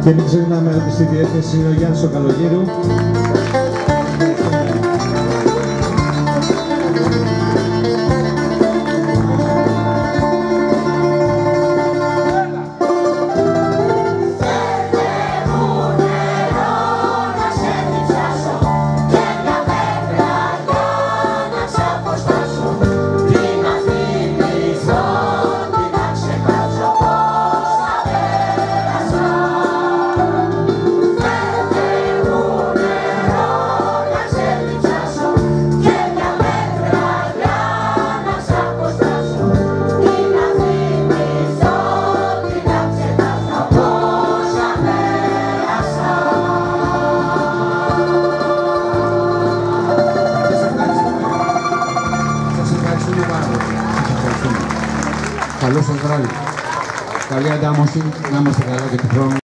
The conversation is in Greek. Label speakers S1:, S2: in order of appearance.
S1: Και μην ξεχνάμε ότι στη διεύθυνση είναι ο Γιάννης ο Καλογύρου.
S2: Καλό σας βράδυ. Καλή αντάμωση, να είμαστε καλά και του χρόνου.